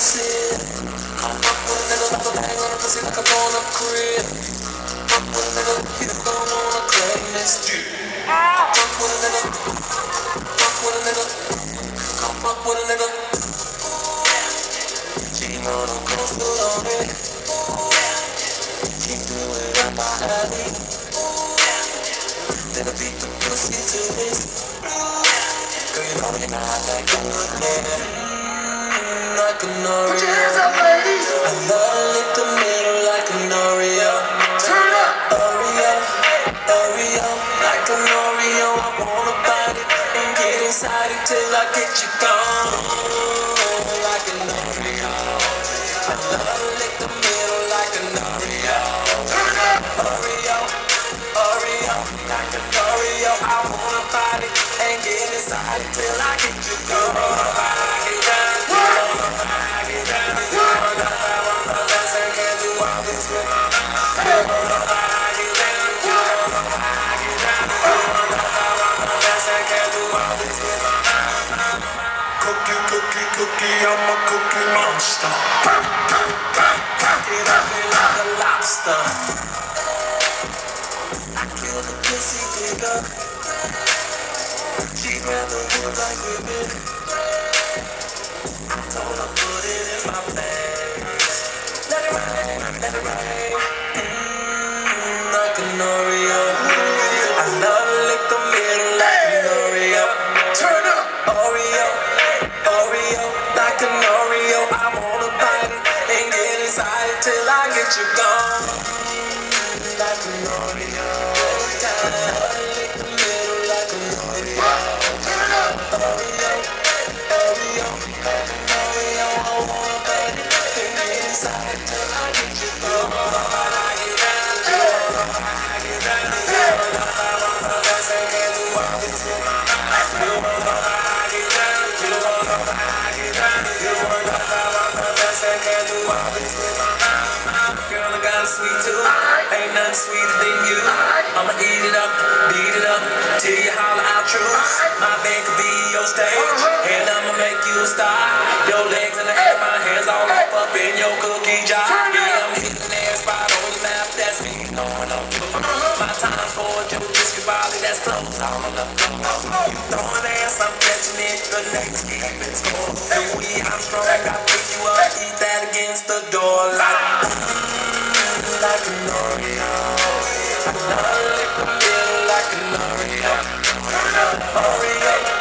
sit. I'm up with a nigga like a bang on a pussy like a bone up crib. Fuck with a nigga, he don't wanna claim this. Fuck with a nigga, fuck with a nigga, come fuck with a nigga. She wanna go full on it. She do it up my alley. Then I beat the pussy to this. Girl, you know you're not that good, yeah. Like an Oreo. Put your hands up, ladies. I love lick the middle like an Oreo. Turn up. Oreo, Oreo, like an Oreo. I wanna bite it and get inside it till I get you gone. Like an Oreo. I love lick the middle like an Oreo. Turn up. Oreo, Oreo, like an Oreo. I wanna bite it and get inside it till I get you gone. Cookie, I'm a cookie monster. It up me like a lobster. I kill the pussy digger. She'd rather live like women. I told her put it in my face. Let it rain, let it rain. Like an Oreo. I love to lick the middle like an Oreo. Turn up, Oreo. Oreo, like an Oreo, I wanna bite it and get inside it till I get you gone. Like an Oreo, lick the middle like an Oreo. Oreo, Oreo, like an Oreo, I wanna bite it and get inside it till I get you gone. Girl, I got a sweet tooth. Ain't nothing sweeter than you. I'ma eat it up, beat it up, till you holler out truth. My bed could be your stage, and I'ma make you a star. Your legs in the air, my hands all up in your cookie jar. Yeah, I'm hitting every spot on your map. That's me knowing I'm my time's for your biscuit volley. That's close. I'm enough to know. You throwing ass, I'm catching it. The next game is going. And I'm strong. I pick you up, eat that against the door like an Oreo. I love lick the middle like an Oreo. Oreo.